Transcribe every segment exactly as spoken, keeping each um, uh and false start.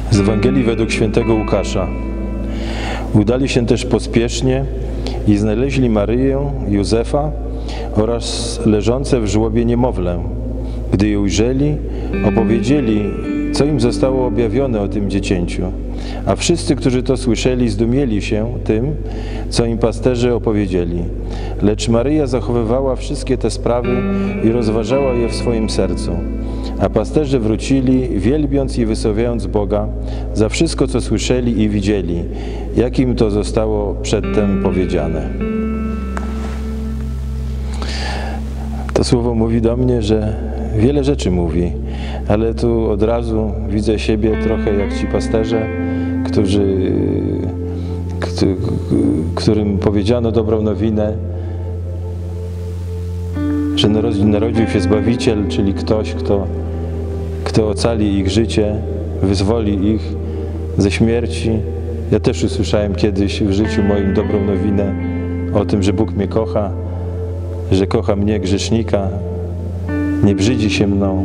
Z Ewangelii według świętego Łukasza. Udali się też pospiesznie i znaleźli Maryję, Józefa oraz leżące w żłobie niemowlę. Gdy je ujrzeli, opowiedzieli, co im zostało objawione o tym dziecięciu. A wszyscy, którzy to słyszeli, zdumieli się tym, co im pasterze opowiedzieli. Lecz Maryja zachowywała wszystkie te sprawy i rozważała je w swoim sercu. A pasterze wrócili, wielbiąc i wysławiając Boga za wszystko, co słyszeli i widzieli, jak im to zostało przedtem powiedziane. To słowo mówi do mnie, że wiele rzeczy mówi, ale tu od razu widzę siebie trochę jak ci pasterze, którzy, którym powiedziano dobrą nowinę, że narodził się Zbawiciel, czyli ktoś, kto, kto ocali ich życie, wyzwoli ich ze śmierci. Ja też usłyszałem kiedyś w życiu moim dobrą nowinę o tym, że Bóg mnie kocha, że kocha mnie, grzesznika, nie brzydzi się mną.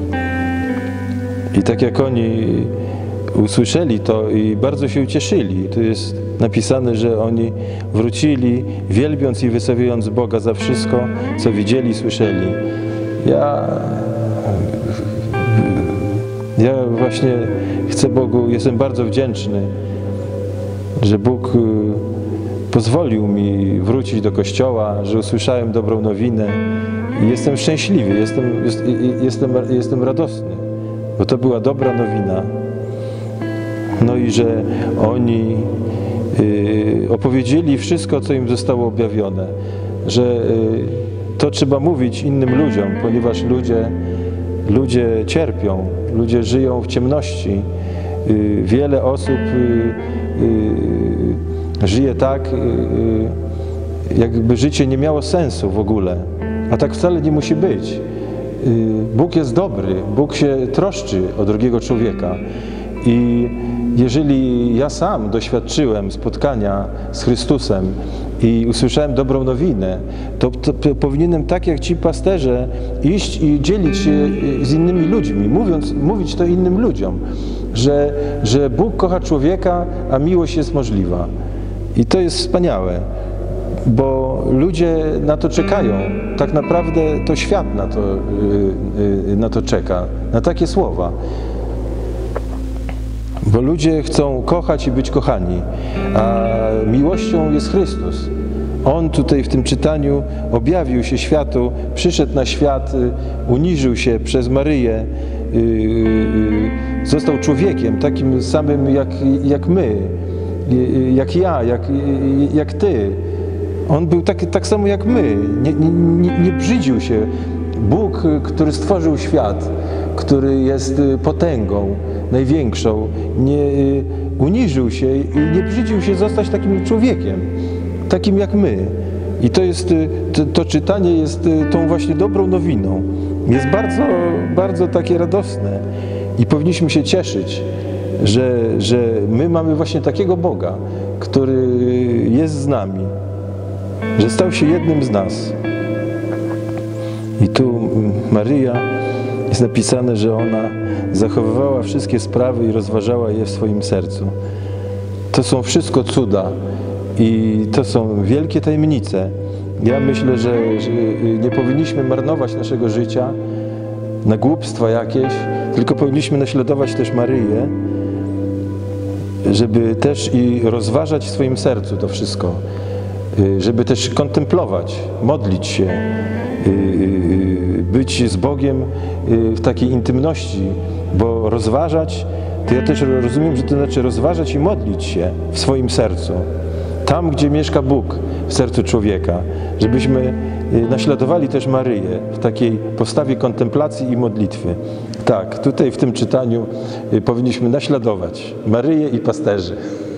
I tak jak oni usłyszeli to i bardzo się ucieszyli. Tu jest napisane, że oni wrócili, wielbiąc i wysławiając Boga za wszystko, co widzieli i słyszeli. Ja, ja właśnie chcę Bogu, jestem bardzo wdzięczny, że Bóg pozwolił mi wrócić do Kościoła, że usłyszałem dobrą nowinę i jestem szczęśliwy, jestem, jest, jestem, jestem radosny, bo to była dobra nowina. No i że oni y, opowiedzieli wszystko, co im zostało objawione, że y, to trzeba mówić innym ludziom, ponieważ ludzie, ludzie cierpią, ludzie żyją w ciemności. Y, wiele osób y, y, żyje tak, y, y, jakby życie nie miało sensu w ogóle, a tak wcale nie musi być. Y, Bóg jest dobry, Bóg się troszczy o drugiego człowieka i jeżeli ja sam doświadczyłem spotkania z Chrystusem i usłyszałem dobrą nowinę, to, to, to powinienem tak jak ci pasterze iść i dzielić się z innymi ludźmi, mówiąc, mówić to innym ludziom, że, że Bóg kocha człowieka, a miłość jest możliwa. I to jest wspaniałe, bo ludzie na to czekają. Tak naprawdę to świat na to, na to czeka, na takie słowa. Bo ludzie chcą kochać i być kochani, a miłością jest Chrystus. On tutaj w tym czytaniu objawił się światu, przyszedł na świat, uniżył się przez Maryję, został człowiekiem, takim samym jak, jak my, jak ja, jak, jak ty. On był tak, tak samo jak my, nie, nie, nie brzydził się. Bóg, który stworzył świat, który jest potęgą największą, nie uniżył się i nie brzydził się zostać takim człowiekiem, takim jak my. I to jest, to, to czytanie jest tą właśnie dobrą nowiną. Jest bardzo, bardzo takie radosne i powinniśmy się cieszyć, że, że my mamy właśnie takiego Boga, który jest z nami, że stał się jednym z nas. I tu Maryja, jest napisane, że ona zachowywała wszystkie sprawy i rozważała je w swoim sercu. To są wszystko cuda i to są wielkie tajemnice. Ja myślę, że, że nie powinniśmy marnować naszego życia na głupstwa jakieś, tylko powinniśmy naśladować też Maryję, żeby też i rozważać w swoim sercu to wszystko, żeby też kontemplować, modlić się, być z Bogiem w takiej intymności, bo rozważać, to ja też rozumiem, że to znaczy rozważać i modlić się w swoim sercu, tam gdzie mieszka Bóg w sercu człowieka, żebyśmy naśladowali też Maryję w takiej postawie kontemplacji i modlitwy. Tak, tutaj w tym czytaniu powinniśmy naśladować Maryję i pasterzy.